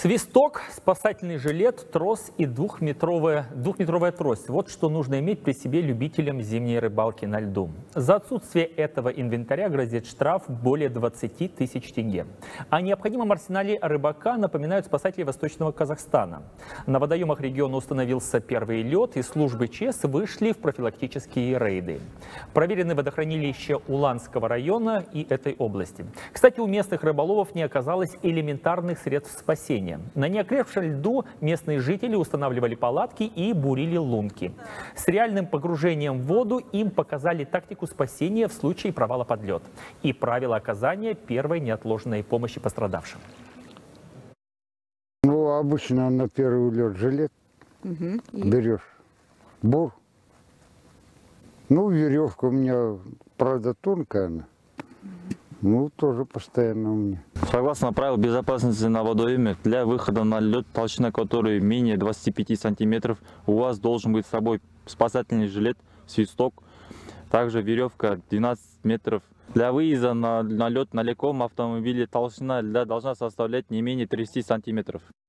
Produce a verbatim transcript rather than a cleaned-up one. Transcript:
Свисток, спасательный жилет, трос и двухметровая, двухметровая трость. Вот что нужно иметь при себе любителям зимней рыбалки на льду. За отсутствие этого инвентаря грозит штраф более двадцати тысяч тенге. О необходимом арсенале рыбака напоминают спасатели Восточного Казахстана. На водоемах региона установился первый лед, и службы ЧС вышли в профилактические рейды. Проверены водохранилища Уланского района и этой области. Кстати, у местных рыболовов не оказалось элементарных средств спасения. На неокрепшем льду местные жители устанавливали палатки и бурили лунки. С реальным погружением в воду им показали тактику спасения в случае провала под лед и правила оказания первой неотложной помощи пострадавшим. Ну, обычно на первый лед жилет угу. берешь, бур. Ну, веревка у меня, правда, тонкая она. Ну, тоже постоянно у меня. Согласно правилам безопасности на водоеме, для выхода на лед, толщина которой менее двадцати пяти сантиметров, у вас должен быть с собой спасательный жилет, свисток, также веревка двенадцать метров. Для выезда на, на лед на легком автомобиле толщина льда должна составлять не менее тридцати сантиметров.